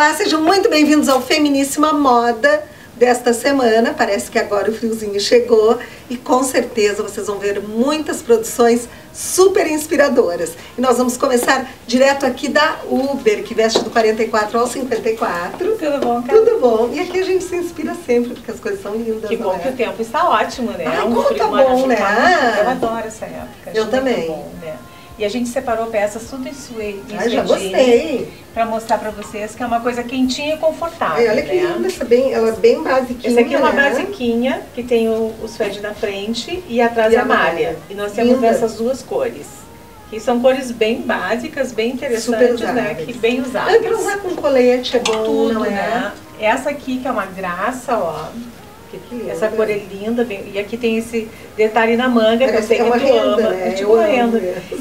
Olá, sejam muito bem-vindos ao Feminíssima Moda desta semana. Parece que agora o friozinho chegou e com certeza vocês vão ver muitas produções super inspiradoras. E nós vamos começar direto aqui da Uber, que veste do 44 ao 54. Tudo bom, cara? Tudo bom. E aqui a gente se inspira sempre, porque as coisas são lindas. Que bom que o tempo está ótimo, né? Ai, como tá bom, né? Eu adoro essa época. Eu também. Bom, né? E a gente separou peças tudo em suede. Já gostei. Pra mostrar pra vocês que é uma coisa quentinha e confortável. Olha que linda, ela é bem basiquinha. Essa aqui é uma né? basiquinha, que tem o suede na frente e atrás a malha. E nós temos essas duas cores. Que são cores bem básicas, bem interessantes, né? Que bem usadas. Pra usar com colete é bom, tudo, não é? Né? Essa aqui que é uma graça, ó. Essa cor é linda, e aqui tem esse detalhe na manga, que eu sei que tu ama. Né? É tipo uma renda.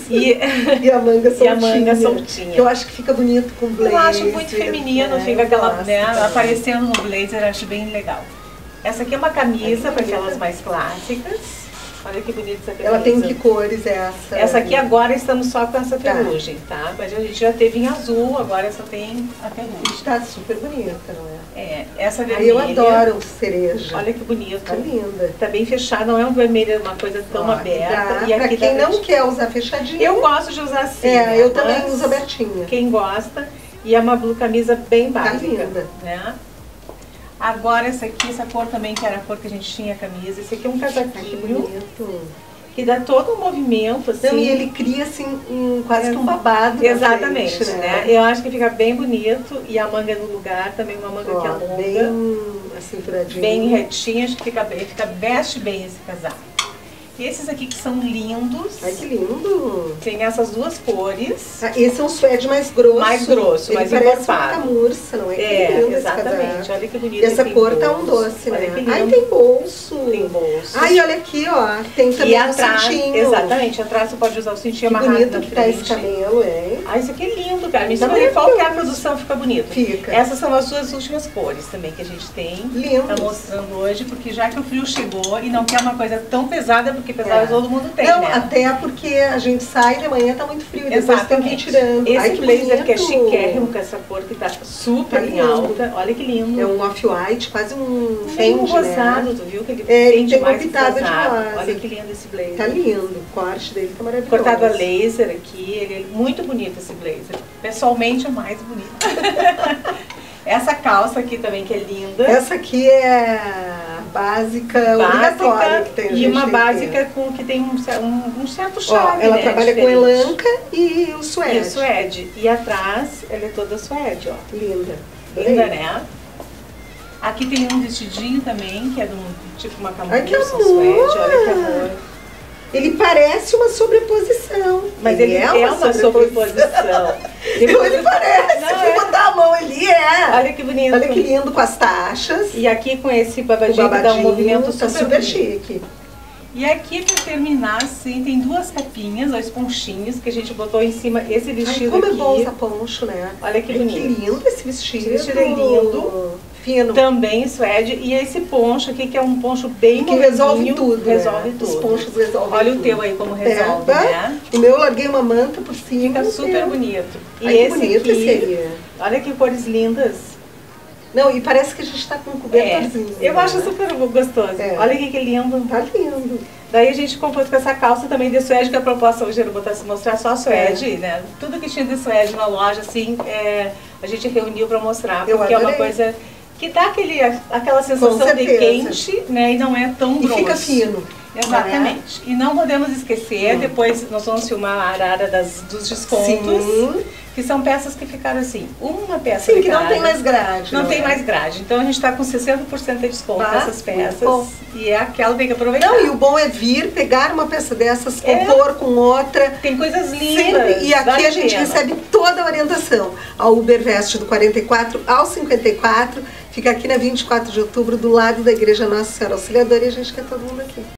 E a manga soltinha. E a manga soltinha. Que eu acho que fica bonito com blazer. Eu acho muito feminino, fica aquela, né, aparecendo no blazer, eu acho bem legal. Essa aqui é uma camisa para aquelas mais clássicas. Olha que bonita essa camisa. Ela tem que cores essa? Essa aqui agora estamos só com essa ferrugem, tá? Mas a gente já teve em azul, agora só tem a ferrugem. Tá super bonita, não é? É, essa vermelha. Eu adoro cereja. Olha que bonito. Tá linda. Tá bem fechada, não é um vermelho, uma coisa tão aberta. E aqui pra quem não quer usar fechadinha. Eu gosto de usar assim. É, eu também uso abertinha. Quem gosta. E é uma camisa bem básica. Tá linda. Né? Agora essa aqui, essa cor também, que era a cor que a gente tinha a camisa. Esse aqui é um casaquinho. Que dá todo um movimento, assim. Então, e ele cria, assim, quase que um babado. Exatamente, frente, né? Eu acho que fica bem bonito. E a manga no lugar, também uma manga que é longa. Bem cinturadinha. Bem retinha, acho que fica bem, veste bem esse casaco. E esses aqui que são lindos. Ai, que lindo! Tem essas duas cores. Esse é um suede mais grosso. Mais grosso, mais encorpado. Parece uma camurça, não é? Exatamente. Olha que bonito. E essa cor tá um doce, né? Ai, tem bolso. Tem bolso. Ai, olha aqui, ó. Tem também um cintinho. Exatamente. Atrás você pode usar o cintinho amarrado na frente. Que bonito que tá esse cabelo, hein? Ah, isso aqui é lindo, cara. Me escolhe qualquer produção fica bonito. Fica. Essas são as duas últimas cores também que a gente tem. Lindo. Tá mostrando hoje, porque já que o frio chegou e não quer uma coisa tão pesada, porque pesada todo mundo tem, não, né? até porque a gente sai de manhã, tá muito frio, e depois tem que ir tirando. Esse ai, que blazer bonito. que é chiquérrimo, com essa cor que tá super em alta. Olha que lindo. É um off-white, quase um bem fende, rosado, né? tu viu que ele tem mais pitada de rosa. rosa. Olha que lindo esse blazer. Tá lindo, o corte dele tá maravilhoso. Cortado a laser aqui, ele é muito bonito esse blazer. Pessoalmente é mais bonito. Essa calça aqui também que é linda. Essa aqui é a básica obrigatória que tem. E uma básica que tem um certo charme. Ela né, trabalha diferente. com elanca e o suede. E o suede. E atrás ela é toda suede, ó. Linda. Linda, né? Aqui tem um vestidinho também, que é tipo uma camurça suede. Olha que amor. Ele parece uma sobreposição. Mas ele é uma sobreposição. Ele parece, se botar a mão, ele é. Olha que bonito. Olha que lindo com as taxas. E aqui com esse babadinho que dá um movimento super chique. E aqui pra terminar, assim, tem duas capinhas, dois ponchinhos que a gente botou em cima esse vestido. Ai, como aqui. é bom usar poncho, né? Olha que bonito. Que lindo esse vestido. Esse vestido é lindo. Fino. Também suede. E esse poncho aqui, que é um poncho bem que resolve tudo. Resolve tudo. Os ponchos resolvem Olha tudo. o teu aí como resolve, né? O meu eu larguei uma manta por cima. Fica super bonito. E ai, esse bonito aqui, esse aí. Olha que cores lindas. Não, e parece que a gente tá com um cobertorzinho. Eu acho super gostoso. Olha que lindo. Tá lindo. Daí a gente comprou com essa calça também de suede, que a proposta hoje era mostrar só suede, né? Tudo que tinha de suede na loja, assim, a gente reuniu para mostrar, porque é uma coisa que dá aquela sensação de quente, né? E não é tão grosso. E fica fino. Exatamente. E não podemos esquecer, depois nós vamos filmar a arara dos descontos. Sim. Que são peças que ficaram assim, uma peça que não tem mais grade. Não tem mais grade. Então a gente está com 60% de desconto nessas peças. E é aquela que tem que aproveitar. Não, e o bom é vir, pegar uma peça dessas, compor com outra. Tem coisas lindas. E aqui a gente recebe toda a orientação. A Uber veste do 44 ao 54. Fica aqui na 24 de outubro, do lado da Igreja Nossa Senhora Auxiliadora, e a gente quer todo mundo aqui.